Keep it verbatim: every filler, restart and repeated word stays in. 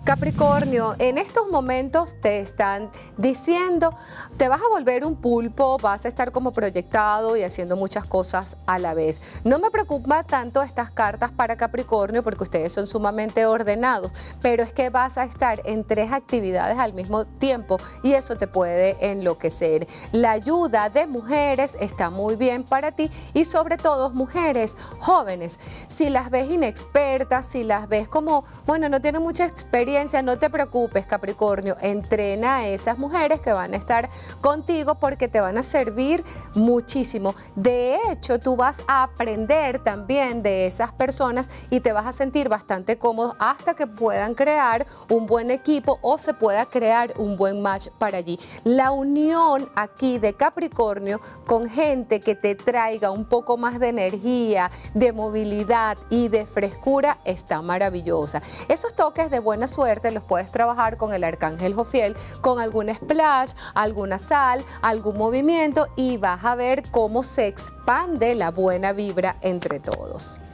Capricornio, en estos momentos te están diciendo, te vas a volver un pulpo, vas a estar como proyectado y haciendo muchas cosas a la vez. No me preocupa tanto estas cartas para Capricornio porque ustedes son sumamente ordenados, pero es que vas a estar en tres actividades al mismo tiempo y eso te puede enloquecer. La ayuda de mujeres está muy bien para ti y sobre todo mujeres jóvenes. Si las ves inexpertas, si las ves como, bueno, no tienen mucha experiencia, no te preocupes, Capricornio, entrena a esas mujeres que van a estar contigo porque te van a servir muchísimo. De hecho, tú vas a aprender también de esas personas y te vas a sentir bastante cómodo hasta que puedan crear un buen equipo o se pueda crear un buen match para allí. La unión aquí de Capricornio con gente que te traiga un poco más de energía, de movilidad y de frescura está maravillosa. Esos toques de buena suerte los puedes trabajar con el Arcángel Jofiel, con algún splash, alguna sal, algún movimiento y vas a ver cómo se expande la buena vibra entre todos.